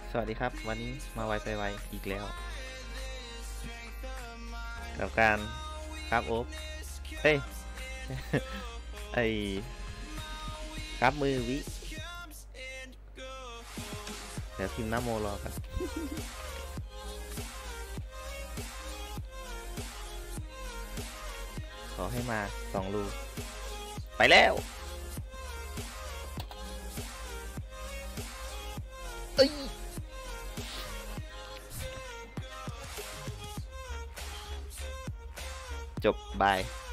สวัสดีครับวันนี้มาไวไปไวอีกแล้วกับการครับโอ๊บเฮ้ยไอครับมือวิเดี๋ยวพิมพ์น้ำโมรอกันขอให้มา2 รูไปแล้วเอ้ยจบบาย